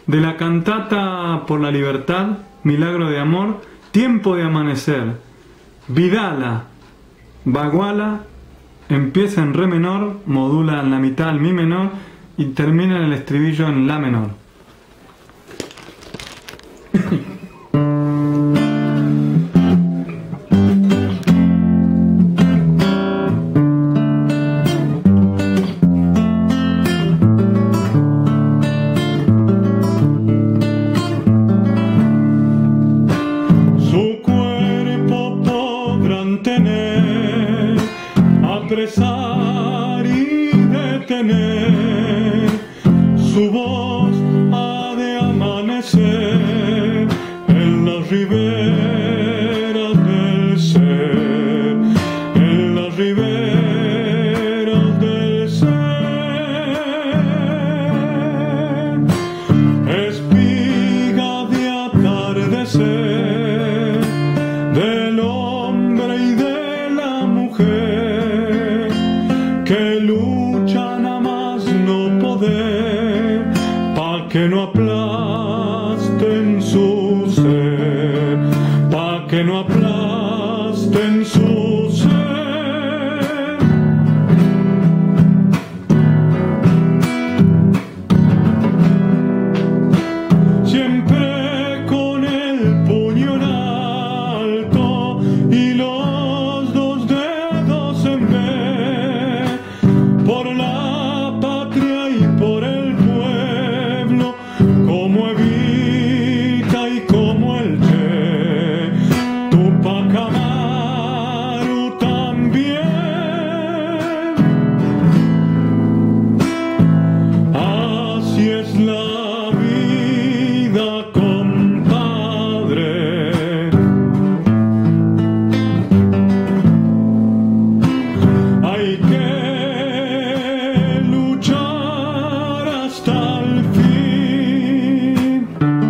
de la cantata por la libertad, Milagro de amor, Tiempo de amanecer, Vidala, Baguala, empieza en re menor, modula en la mitad en mi menor y termina en el estribillo en la menor. Apresar y detener, su voz ha de amanecer en las riberas del ser, en las riberas del ser, espiga de atardecer del hombre y de la mujer que luchan a más no poder, pa' que no aplasten su ser, pa' que no aplasten su ser. Siempre con el puño en alto y los dos dedos en B, por la patria y por el pueblo, como Evita y como el Che, Tupac Amaru también. Así es la vida, compadre. Hay que luchar hasta el fin.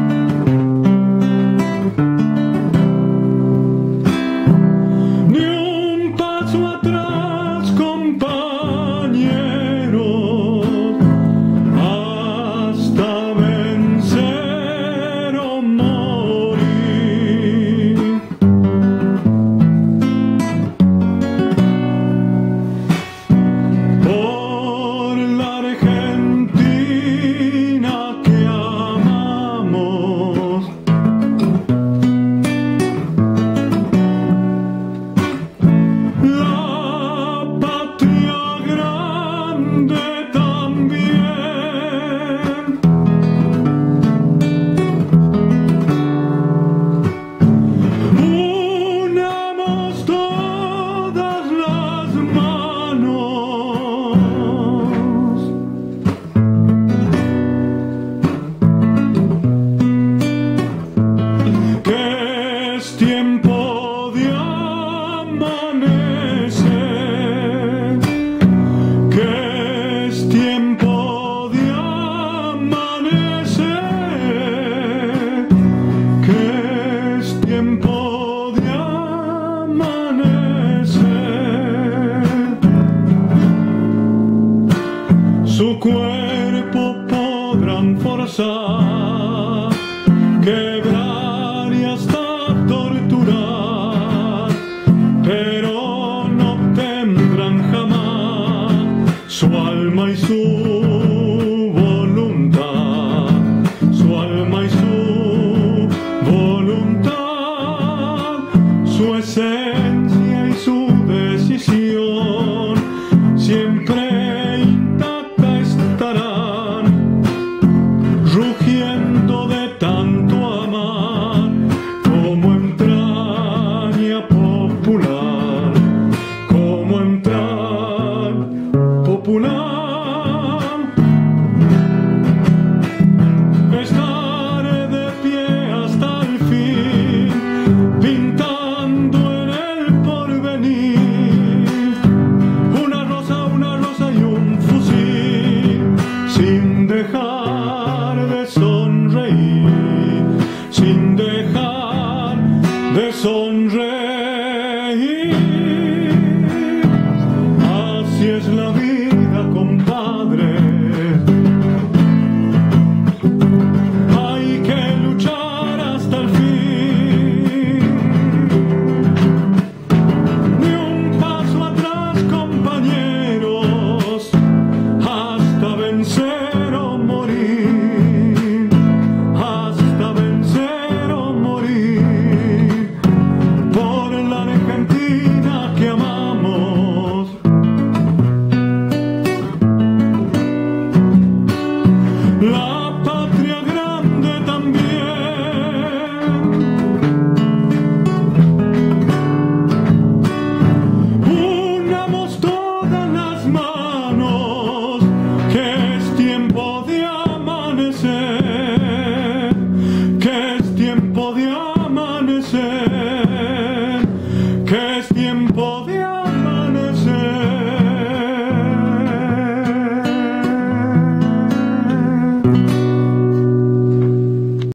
Ni un paso atrás, compañeros, hasta vencer o morir. Por la Argentina que amamos, la patria grande también. Unamos todas las manos, que es tiempo de amanecer, que es tiempo de amanecer, que es tiempo de amanecer. Su cuerpo podrán forzar